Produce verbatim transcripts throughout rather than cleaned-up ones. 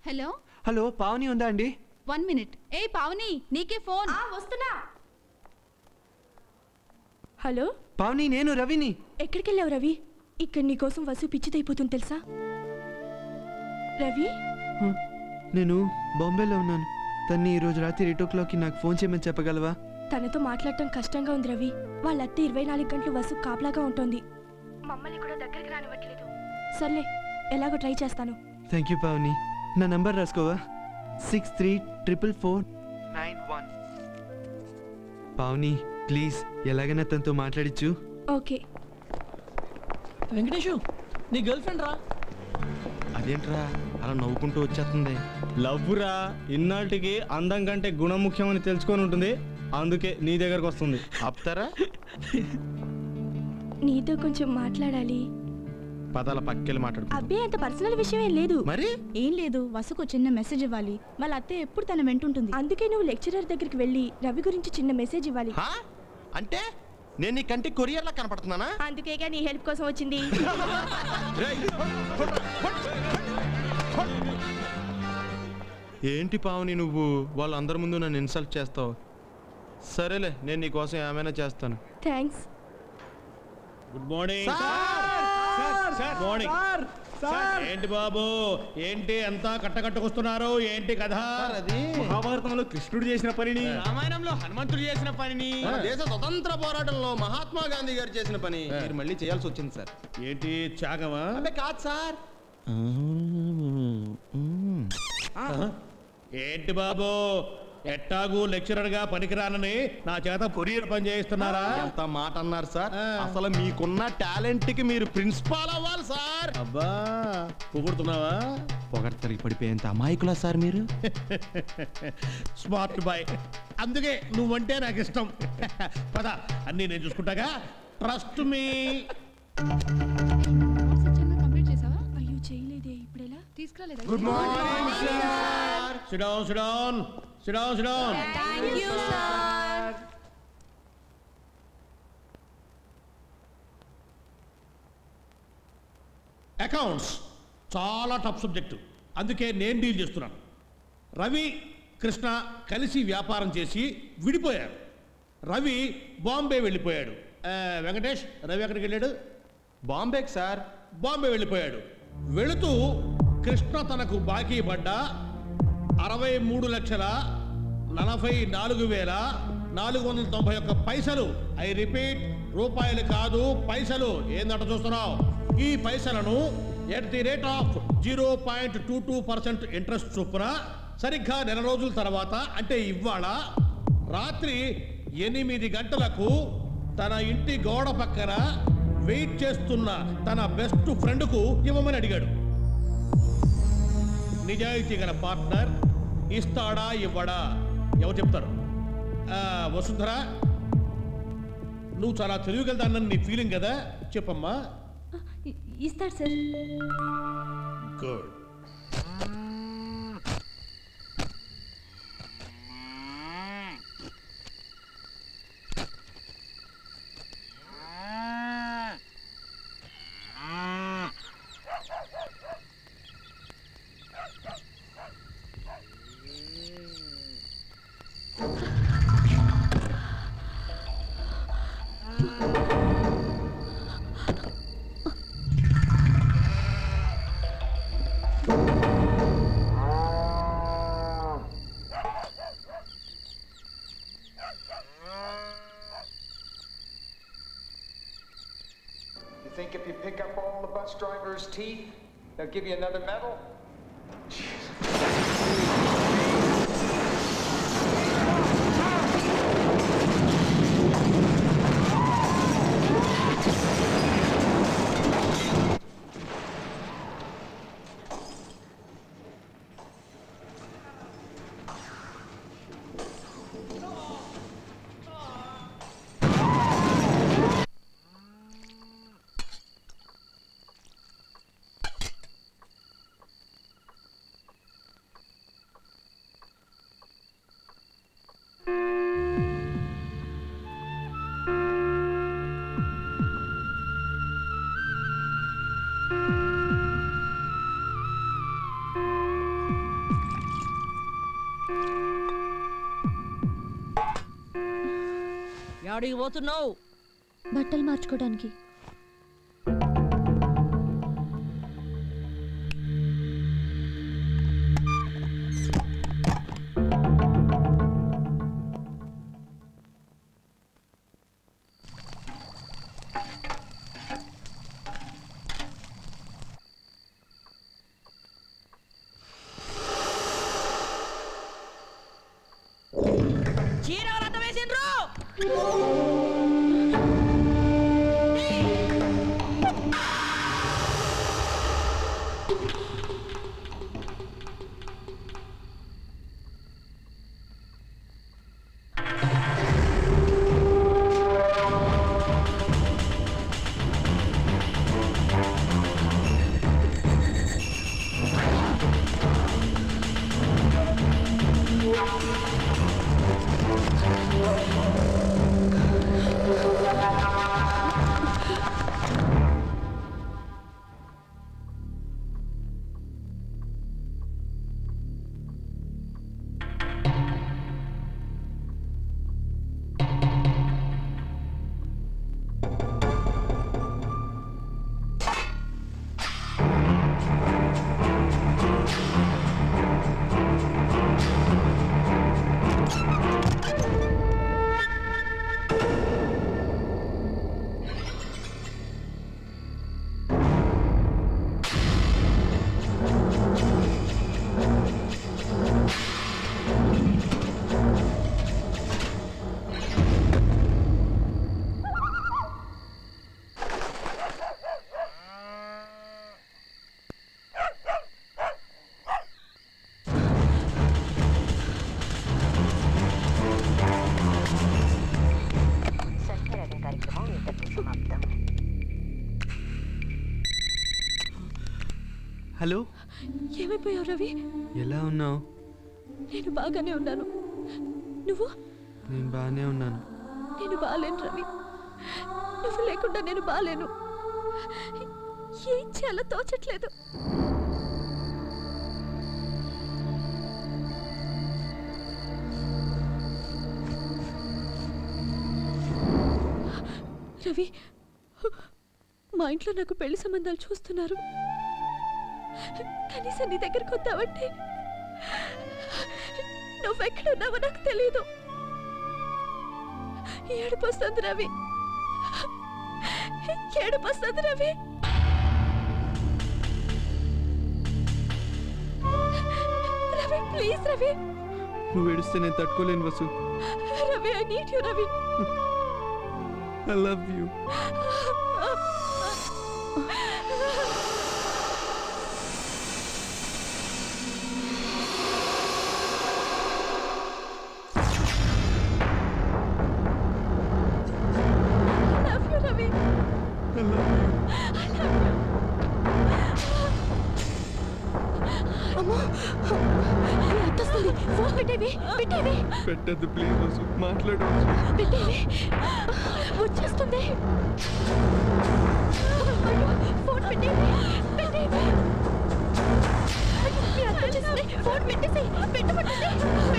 Hello hello Pavani ఉందా అండి? One minute. ఏ పావని, నీకే ఫోన్. వస్తున్నా. హలో పావని, నేను రవిని. ఎక్కడికి వెళ్ళావు రవి? ఇక్కడ నీకోసం వసు పిచ్చిదైపోతుంది తెలుసా? రవి, నేను బాంబేలో ఉన్నాను. తన్ని ఈరోజు రాత్రి ఎయిట్ ఓ క్లాక్కి నాకు ఫోన్ చేయమని చెప్పగలవా? తనతో మాట్లాడటం కష్టంగా ఉంది రవి. వాళ్ళ అత్త ఇరవై నాలుగు గంటలు వసు కాపలాగా ఉంటుంది. మమ్మల్ని కూడా దగ్గరికి రానివ్వట్లేదు. సర్లే, ఎలాగో ట్రై చేస్తాను. Thank you Pavani. నా నంబర్ రాసుకోవా? Six three triple four nine one. Pavani please ఎలాగైనా తనతో మాట్లాడిచ్చు. ఓకే. వెంకటేషు, నీ గర్ల్ ఫ్రెండ్ రా. అదేంట్రా అలా నవ్వుకుంటూ వచ్చేస్తుంది? లవ్ రా. ఇన్నాటికి అందం కంటే గుణం ముఖ్యమని తెలుసుకొని ఉంటుంది, అందుకే నీ దగ్గరకు వస్తుంది. ఆపుతారా? నీతో కొంచెం మాట్లాడాలి. పదాల పక్కెళ్ళి మాట్లాడు. అబ్బే, అంత పర్సనల్ విషయం ఏం లేదు. మరి ఏం లేదు, వసుకు చిన్న మెసేజ్ ఇవ్వాలి. వాళ్ళ అత్తే ఎప్పుడు తన వెంటుంటుంది. అందుకే నువ్వు లెక్చరర్ దగ్గరికి వెళ్ళి రవి గురించి చిన్న మెసేజ్ ఇవ్వాలి. అంటే నేను నీ కంటి కొరియర్లా కనపడుతున్నానా? అందుకేగా నీ హెల్ప్ కోసం వచ్చింది. ఏంటి పావని నువ్వు వాళ్ళందరి ముందు నన్ను ఇన్సల్ట్ చేస్తావు? సరేలే, నేను నీ కోసం ఏమైనా చేస్తాను. థ్యాంక్స్. Good morning. మార్నింగ్. ఏంటి బాబు, ఏంటి అంతా కట్టకట్టుకొస్తున్నారు? ఏంటి కథ? అది మహాభారతంలో కృష్ణుడు చేసిన పనిని, రామాయణంలో హనుమంతుడు చేసిన పనిని, దేశ స్వతంత్ర పోరాటంలో మహాత్మా గాంధీ గారు చేసిన పని మీరు మళ్ళీ చేయాల్సి వచ్చింది సార్. ఏంటి త్యాగమా? కాదు సార్. ఏంటి బాబు, ఎట్టాగు లెక్చరర్ గా పనికిరానని నా చేత కొరియర్ పని చేయిస్తున్నారా? ఎంత మాట అన్నారు సార్. అసలు మీకున్న టాలెంట్ కి మీరు ప్రిన్సిపాల్ అవ్వాలి సార్. అబ్బా, పొగుడుతున్నావా? పొగడ్తలకి పడిపోయేంత అమాయకులా సార్ మీరు. స్మార్ట్ బాయ్, అందుకే నువ్వంటే నాకు ఇష్టం. పద, అన్నీ నేను చూసుకుంటాగా. Trust me. కంప్లీట్ చేసావా? అయ్యో చేయలేదే, ఇప్పుడు ఎలా? తీసుకురాలేదా? Good morning sir. Sit down, sit down, sit down, sit down. Thank you, sir. Accounts చాలా టఫ్ సబ్జెక్టు, అందుకే నేను డీల్ చేస్తున్నాను. రవి కృష్ణ కలిసి వ్యాపారం చేసి విడిపోయారు. రవి బాంబే వెళ్ళిపోయాడు. వెంకటేష్, రవి ఎక్కడికి వెళ్ళాడు? బాంబేకి సార్. బాంబే వెళ్ళిపోయాడు. వెళుతూ కృష్ణ తనకు బాకీ పడ్డ అరవై మూడు లక్షల నలభై నాలుగు వేల నాలుగు వందల తొంభై ఒక్క పైసలు, ఐ రిపీట్, రూపాయలు కాదు పైసలు, ఏందట చూస్తున్నావు? ఈ పైసలను at the rate of zero point two two percent interest చొప్పున సరిగ్గా నెల రోజుల తర్వాత, అంటే ఇవాళ రాత్రి ఎనిమిది గంటలకు తన ఇంటి గోడ పక్కన వెయిట్ చేస్తున్న తన బెస్ట్ ఫ్రెండ్కు ఇవ్వమని అడిగాడు. నిజాయితీ గల పార్ట్నర్ ఇస్తాడా ఇవ్వడా ఎవరు చెప్తారు? వసుంధర, నువ్వు చాలా తెలివిగలదాన్నని నీ ఫీలింగ్ కదా, చెప్పమ్మా. ఇస్తాడు sir. Good. Think if you pick up all the bus drivers' teeth, they'll give you another medal? యాడికి పోతున్నావు? బట్టలు మార్చుకోవడానికి. హలో, ఏమైపోయావు రవి? ఎలా ఉన్నావు? నేను బాగానే ఉన్నాను. నువ్వు? నేను బాగానే ఉన్నాను. నేను బాలేను రవి. నువ్వు లేకుండా నేను బాలేను. ఏం చేయాలో తోచట్లేదు. రవి, మా ఇంట్లో నాకు పెళ్లి సంబంధాలు చూస్తున్నారు. కనీసం నీ దగ్గరకు వద్దామంటే నువ్వెక్కడున్నావో నాకు తెలీదు. ఏడుపు వస్తుంది రవి, ఏడుపు వస్తుంది రవి. రవి ప్లీజ్ రవి. నువ్వు ఏడిస్తే నేను తట్టుకోలేను Vasu. Ravi I need you Ravi. I love you. పెట్టద్దు ప్లీజ్ వసు, మాట్లాడవచ్చు. వచ్చేస్తుంది. ఫోన్ పెట్టేవి, పెట్టేవి. ఫోన్ పెట్టేసి పెట్టమంటుంది.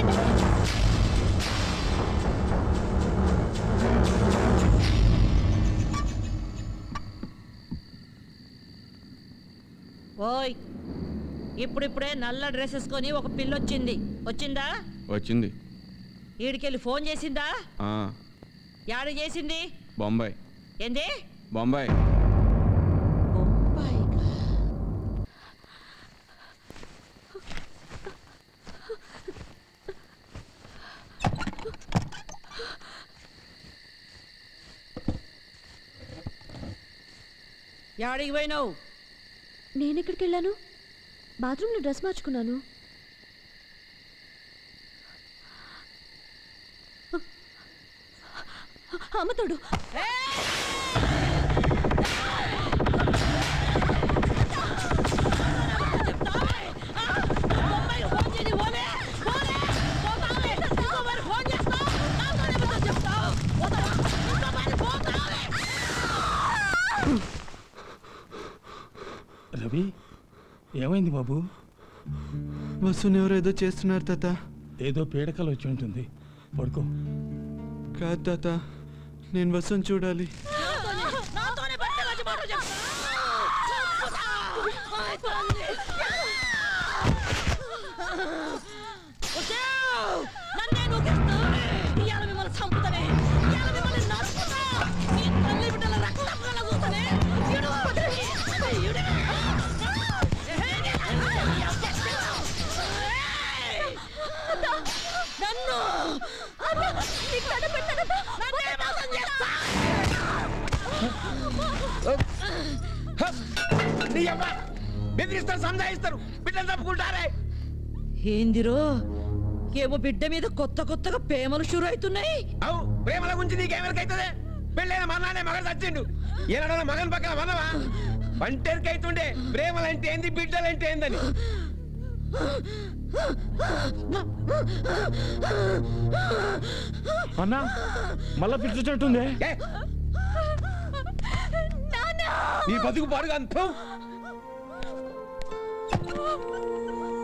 ఓయ్, ఇప్పుడిప్పుడే నల్ల డ్రెస్ వేసుకొని ఒక పిల్ల వచ్చింది. వచ్చిందా? వచ్చింది. ఈడికెళ్ళి ఫోన్ చేసిందా? యాడ చేసింది? బొంబాయి. ఏంది? బొంబాయి. బొంబాయి. యాడికి పోయినావు? నేను ఎక్కడికి వెళ్ళాను? బాత్రూంలో డ్రెస్ మార్చుకున్నాను. అమ్మతోడు. రవి, ఏమైంది బాబు? వసుని ఎవరు ఏదో చేస్తున్నారు తాత. ఏదో పీడకలు వచ్చి ఉంటుంది, పడుకో. కాదు తాత, నేను వసుని చూడాలి. బెదిరిస్తారు, సంజాయిస్తారు, బిడ్డలు తప్పుకుంటారే. ఏందిరో ఏమో బిడ్డ మీద కొత్త కొత్తగా ప్రేమలు షురు అవుతున్నాయి. అవు ప్రేమల గురించి నీకేమెరకైతుంది? పెళ్ళైన మన్నాడే మగడు చచ్చిండు, ఏనాడో మగన్ పక్కన మనవా పంటెరికైతుండే ప్రేమలంటే ఏంది బిడ్డలంటే ఏందని. అన్నా మళ్ళా పిలిచేటట్టుంది. నీ బతుకు పాడుగా అంతం.